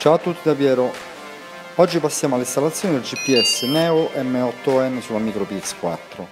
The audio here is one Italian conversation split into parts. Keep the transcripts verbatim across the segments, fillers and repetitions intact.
Ciao a tutti da Piero. Oggi passiamo all'installazione del G P S Neo M otto N sulla Micro P X quattro.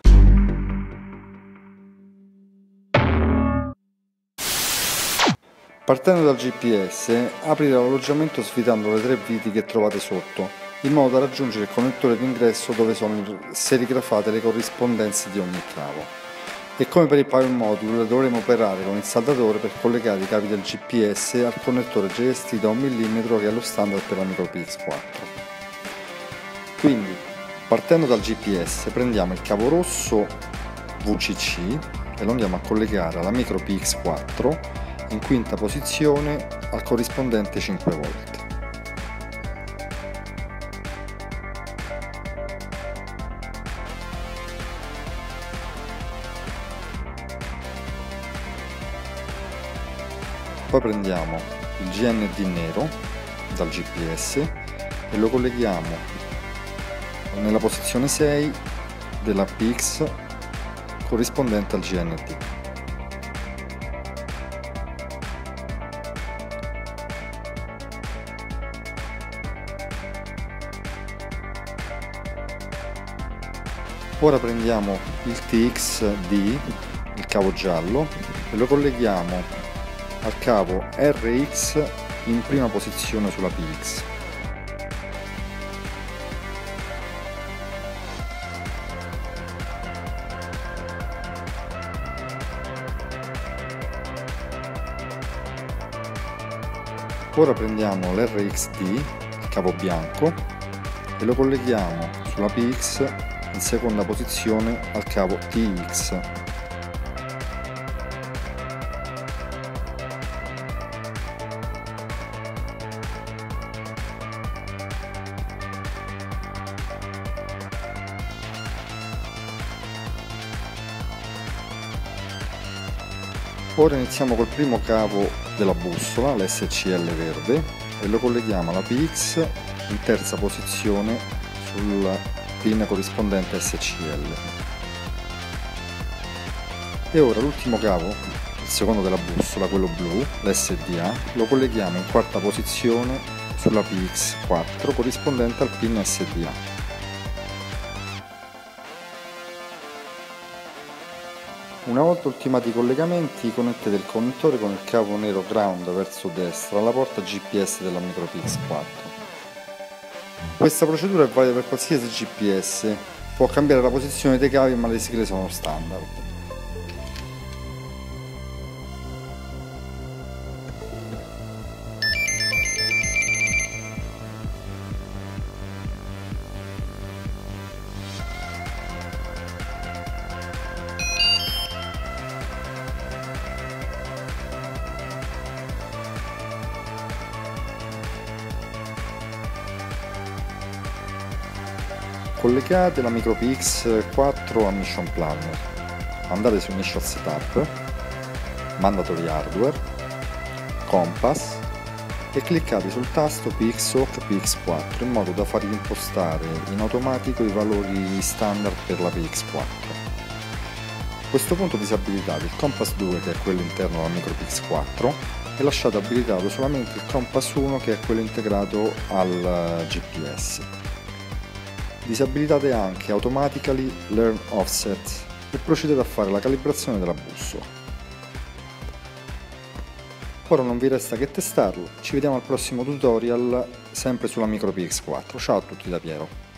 Partendo dal G P S, aprite l'alloggiamento svitando le tre viti che trovate sotto, in modo da raggiungere il connettore d'ingresso dove sono serigrafate le corrispondenze di ogni cavo. E come per il Power Module dovremo operare con il saldatore per collegare i cavi del G P S al connettore J S T da un millimetro che è lo standard per la Micro P X quattro. Quindi, partendo dal G P S, prendiamo il cavo rosso V C C e lo andiamo a collegare alla Micro P X quattro in quinta posizione al corrispondente cinque volt. Poi prendiamo il G N D nero dal G P S e lo colleghiamo nella posizione sei della P X corrispondente al G N D. Ora prendiamo il T X D, il cavo giallo, e lo colleghiamo al cavo R X in prima posizione sulla P X. Ora prendiamo l'R X D, il cavo bianco, e lo colleghiamo sulla P X in seconda posizione al cavo T X. Ora iniziamo col primo cavo della bussola, l'S C L verde, e lo colleghiamo alla P X in terza posizione sulla pin corrispondente S C L. E ora l'ultimo cavo, il secondo della bussola, quello blu, l'S D A, lo colleghiamo in quarta posizione sulla P X quattro corrispondente al pin S D A. Una volta ultimati i collegamenti, connettete il connettore con il cavo nero ground verso destra alla porta G P S della Micro P X quattro. Questa procedura è valida per qualsiasi G P S, può cambiare la posizione dei cavi ma le sigle sono standard. Collegate la Micro P X quattro a Mission Planner, andate su Initial Setup, Mandatory Hardware, Compass e cliccate sul tasto P X O C P X quattro in modo da far impostare in automatico i valori standard per la P X quattro. A questo punto disabilitate il Compass due, che è quello interno alla Micro P X quattro, e lasciate abilitato solamente il Compass uno, che è quello integrato al G P S. Disabilitate anche Automatically Learn Offset e procedete a fare la calibrazione della bussola. Ora non vi resta che testarlo, ci vediamo al prossimo tutorial sempre sulla Micro P X quattro. Ciao a tutti da Piero.